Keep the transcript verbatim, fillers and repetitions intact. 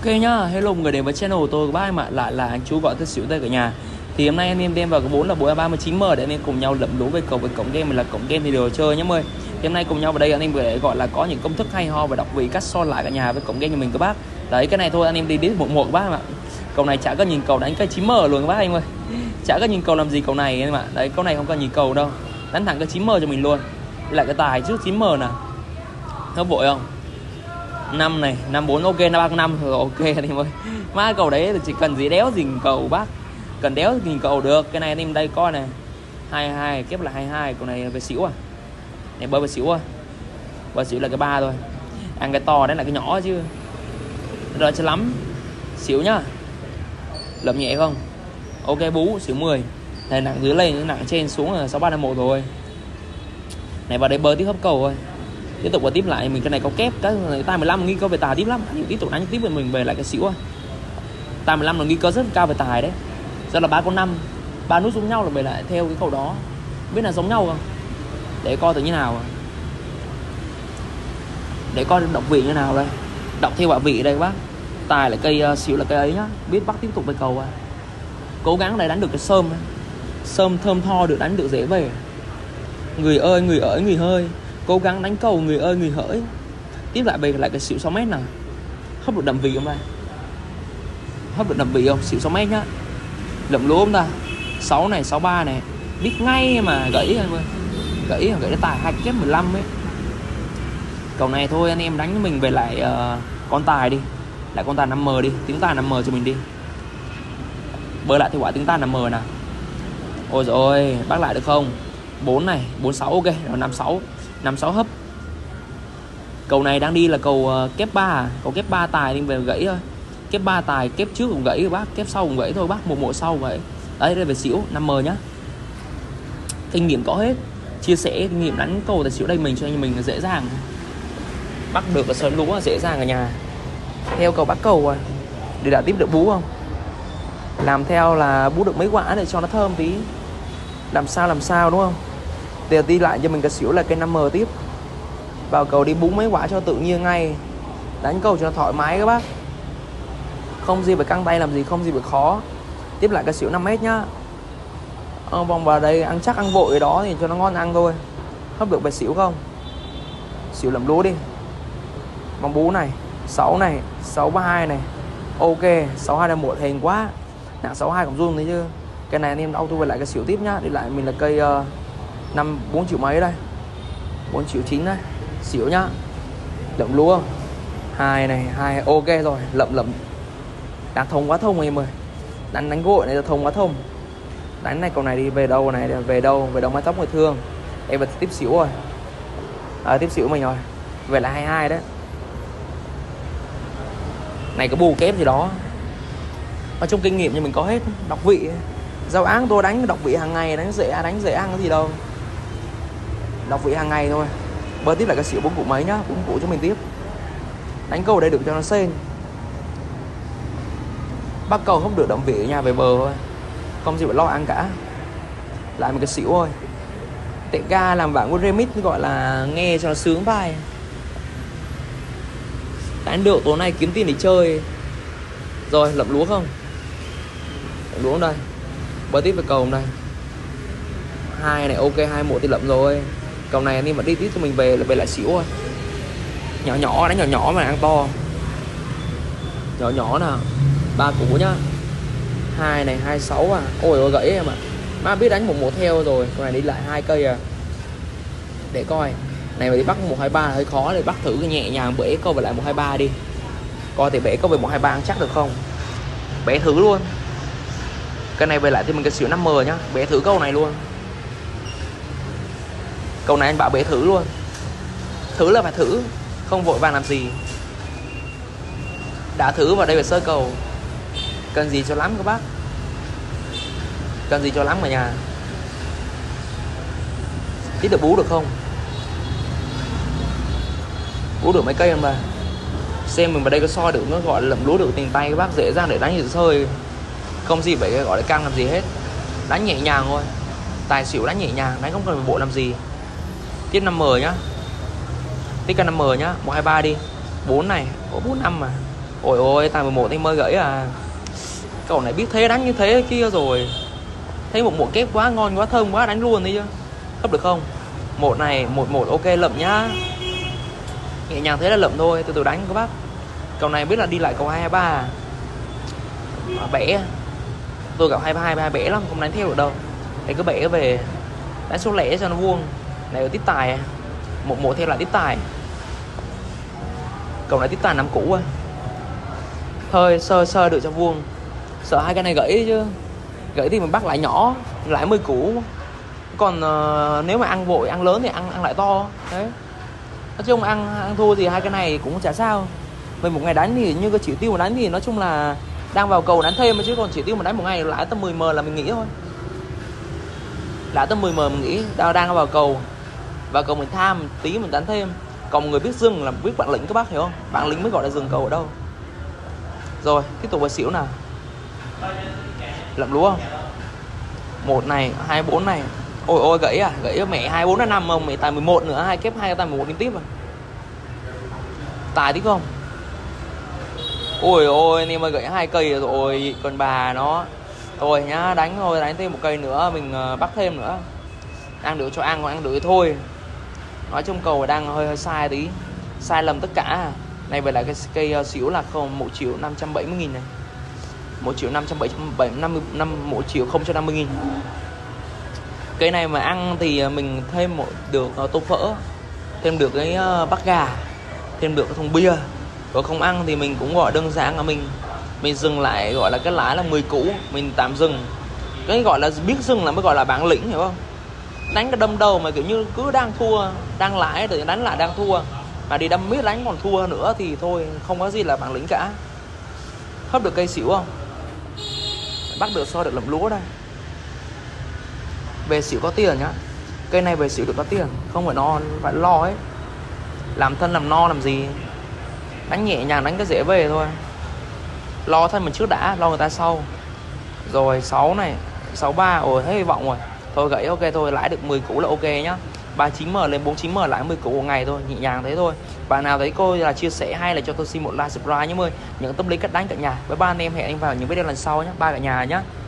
Ok nhá, hello mọi người đến với channel của tôi, các bác em ạ, lại là anh chú gọi tôi xỉu tay cả nhà. Thì hôm nay anh em đem vào cái vốn là bốn ba mươi chín m để anh em cùng nhau lượm lú về cầu với cổng game mình là cổng game thì đều chơi nhá ơi. Thì hôm nay cùng nhau vào đây anh em để gọi là có những công thức hay ho và đọc vị cắt son lại cả nhà với cổng game nhà mình các bác. Đấy, cái này thôi anh em đi đến một một các bác em ạ. Cầu này chả có nhìn cầu đánh cái chín m luôn các bác anh ơi. Chả có nhìn cầu làm gì cầu này em ạ. Đấy, câu này không cần nhìn cầu đâu. Đánh thẳng cái chín m cho mình luôn. Đây lại cái tài trước chín m nè. Nó vội không? Năm này, năm bốn ok, năm ba năm rồi ok anh em ơi. Má cầu đấy thì chỉ cần gì đéo gì cầu bác. Cần đéo gì cầu được. Cái này anh em đây coi này. hai hai kép là hai hai, cầu này về xỉu à. Này bơi về xỉu à. Bơi xỉu là cái ba thôi. Ăn cái to đấy là cái nhỏ chứ. Rồi chứ lắm. Xỉu nhá. Lậm nhẹ không? Ok bú xỉu mười. Này nặng dưới lên, nặng trên xuống là sáu ba năm một rồi. Này vào đây bơi tiếp hấp cầu thôi. Tiếp tục và tiếp lại mình cái này có kép cái tay mười lăm nghi cơ về tài tiếp lắm, tiếp tục đánh tiếp về mình về lại cái xỉu. Tay mười lăm là nghi cơ rất cao về tài đấy. Giờ là ba con năm, ba nút giống nhau là về lại theo cái cầu đó. Biết là giống nhau không? Để coi thử như nào. Để coi đọc vị như nào đây. Đọc theo quả vị đây các bác. Tài là cây uh, xỉu là cây ấy nhá. Biết bắt tiếp tục về cầu à. Cố gắng này đánh được cái sơm. Sơm thơm tho được đánh được dễ về. Người ơi người ơi người hơi. Cố gắng đánh cầu người ơi người hỡi. Tiếp lại về lại cái xỉu sáu mét nào. Hấp được đậm vị không đây? Hấp được đậm vị không? Xỉu sáu mét nhá. Lượm lúa không ta? sáu này, sáu ba này. Biết ngay mà gãy anh ơi. Gãy gãy tài hai kép mười lăm ấy. Cầu này thôi anh em đánh mình về lại uh, con tài đi. Lại con tài năm m đi. Tiếng tài năm m cho mình đi. Bơi lại thì quả tiếng tài năm m nào. Ôi rồi bác lại được không? bốn này, bốn sáu ok, rồi năm sáu. năm sáu hấp. Cầu này đang đi là cầu uh, kép ba, cầu kép ba tài nên về gãy thôi. Kép ba tài, kép trước cũng gãy rồi bác, kép sau cũng gãy thôi bác, một một sau vậy. Đấy, đây về xỉu năm m nhá. Kinh nghiệm có hết. Chia sẻ kinh nghiệm đánh cầu tài xỉu đây mình cho anh mình dễ dàng. Bắt được cái sớm lúa dễ dàng ở nhà. Theo cầu bắt cầu à. Để đã tiếp được bú không? Làm theo là bú được mấy quả để cho nó thơm tí. Làm sao làm sao đúng không? Để đi lại cho mình cái xỉu là cái năm m tiếp. Vào cầu đi bú mấy quả cho tự nhiên ngay. Đánh cầu cho nó thoải mái các bác. Không gì phải căng tay làm gì, không gì phải khó. Tiếp lại cái xỉu năm mét nhá. Ờ, vòng vào đây ăn chắc ăn vội cái đó thì cho nó ngon ăn thôi. Hấp được về xỉu không? Xỉu làm lúa đi. Vòng bú này, sáu này, sáu ba hai này. Ok, sáu hai năm một hên quá. Nặng sáu hai cũng run đấy chứ. Cái này anh em auto về lại cái xỉu tiếp nhá. Để lại mình là cây uh, năm bốn triệu mấy đây. bốn triệu chín đây. Xỉu nhá. Lậm lúa. Hai này, hai ok rồi, lậm lậm. Đang thông quá thông em ơi. Đánh đánh gội này là thông quá thông. Đánh này cầu này đi về đâu này, về đâu, về đâu mái tóc người thương. Em vào tiếp xỉu rồi. À, tiếp xỉu mình rồi. Về là hai mươi hai đấy. Này cái bù kép gì đó. Ở trong kinh nghiệm như mình có hết, đọc vị. Giao án tôi đánh đọc vị hàng ngày, đánh dễ đánh dễ ăn cái gì đâu. Đọc vị hàng ngày thôi. Bơi tiếp lại cái xỉu bốn cụ mấy nhá, bốn cụ cho mình tiếp. Đánh cầu đây được cho nó sên. Bắt cầu không được động vị ở nhà về bờ thôi. Không gì phải lo ăn cả. Lại một cái xỉu thôi. Tệ ca làm bạn của remix gọi là nghe cho nó sướng vai. Đánh được tối nay kiếm tiền để chơi. Rồi lậm lúa không? Lậm lúa đây. Bơi tiếp về cầu đây. Hai này ok, hai một thì lậm rồi. Cầu này anh em mà đi tiếp cho mình về là về lại xỉu thôi. Nhỏ nhỏ đánh nhỏ nhỏ mà ăn to. Nhỏ nhỏ nào. Ba củ nhá. Hai này hai sáu à. Ôi ôi gãy em ạ. À. Má biết đánh một một theo rồi. Cầu này đi lại hai cây à. Để coi. Này mà đi bắt một hai ba hơi khó, để bắt thử cái nhẹ nhàng bể câu về lại một hai ba đi. Coi thì bể câu về một hai ba ăn chắc được không. Bể thử luôn. Cái này về lại thì mình cái xỉu năm m nhá. Bể thử câu này luôn. Câu này anh bảo bể thử luôn. Thử là phải thử. Không vội vàng làm gì. Đã thử vào đây phải sơ cầu. Cần gì cho lắm các bác. Cần gì cho lắm ở nhà. Tiếp được bú được không? Bú được mấy cây không bà? Xem mình vào đây có soi được, nó gọi là lậm lúa được tiền tay các bác, dễ dàng để đánh được sơi. Không gì phải gọi là căng làm gì hết. Đánh nhẹ nhàng thôi. Tài xỉu đánh nhẹ nhàng, đánh không cần phải bộ làm gì. Tiếp năm m nhá. Tiếp cái năm m nhá, một hai ba đi. bốn này, có bốn năm mà. Ôi ôi, tài mười một thì mới gãy à. Cậu này biết thế đánh như thế kia rồi. Thấy một một kép quá ngon quá thơm quá đánh luôn đi chứ. Cấp được không? Một này, một một ok lậm nhá. Nhẹ nhàng thế là lậm thôi, từ từ đánh các bác. Cầu này biết là đi lại cầu hai hai ba à. Bẻ. Tôi gặp hai ba hai ba bẻ lắm, không đánh theo được đâu. Thì cứ bẻ về đánh số lẻ cho nó vuông. Này ở tiếp tài. Một một theo lại tiếp tài. Cầu này tiếp tài năm cũ à. Thôi sơ sơ được cho vuông. Sợ hai cái này gãy chứ. Gãy thì mình bắt lại nhỏ, lại mươi cũ. Còn uh, nếu mà ăn vội, ăn lớn thì ăn ăn lại to. Đấy. Nói chung ăn ăn thua thì hai cái này cũng chả sao. Mình một ngày đánh thì như cái chỉ tiêu mà đánh thì nói chung là đang vào cầu đánh thêm, chứ còn chỉ tiêu mà đánh một ngày lãi tầm mười mờ là mình nghĩ thôi. Lãi tầm mười mờ mình nghĩ đang đang vào cầu. Vào cầu mình tham tí mình đánh thêm. Còn một người biết dừng là biết bản lĩnh các bác hiểu không? Bản lĩnh mới gọi là dừng cầu ở đâu. Rồi, tiếp tục vào xỉu nào. Lậm lúa không? Một này, hai bốn này. Ôi ôi gãy à, gãy mẹ hai bốn năm không, mẹ tài mười một nữa, hai kép hai tài mười một liên tiếp à. Tài tiếp không? Ôi ôi, anh em ơi gãy hai cây rồi, còn bà nó. Thôi nhá, đánh thôi, đánh thêm một cây nữa, mình bắt thêm nữa. Ăn được cho ăn, còn ăn được thôi. Nói chung cầu đang hơi hơi sai tí. Sai lầm tất cả. Này về lại cái cây xỉu là không một triệu năm trăm bảy mươi nghìn này. một triệu năm trăm bảy mươi năm, một triệu không trăm năm mươi nghìn. Cây này mà ăn thì mình thêm một được uh, tô phở, thêm được cái uh, bát gà, thêm được cái thùng bia. Còn không ăn thì mình cũng gọi đơn giản là mình mình dừng lại, gọi là cái lái là mười cũ, mình tạm dừng. Cái gọi là biết dừng là mới gọi là bản lĩnh, hiểu không? Đánh cái đâm đầu mà kiểu như cứ đang thua, đang lái thì đánh lại đang thua, mà đi đâm miết đánh còn thua nữa thì thôi, không có gì là bản lĩnh cả. Hấp được cây xỉu không? Bắt được so được lậm lúa đây. Về xỉu có tiền nhá. Cây này về xỉu được có tiền, không phải no phải lo ấy. Làm thân làm no làm gì. Đánh nhẹ nhàng đánh cái dễ về thôi. Lo thân mình trước đã, lo người ta sau. Rồi sáu này, sáu ba, ôi hết hy vọng rồi. Thôi gãy ok thôi, lãi được mười củ là ok nhá. ba mươi chín mờ lên bốn mươi chín mờ lãi mười củ một ngày thôi, nhẹ nhàng thế thôi. Bạn nào thấy cô là chia sẻ hay là cho tôi xin một like subscribe nhé ơi. Những tâm lý cách đánh cả nhà. Với ba anh em hẹn anh vào những video lần sau nhé. Bye cả nhà nhé.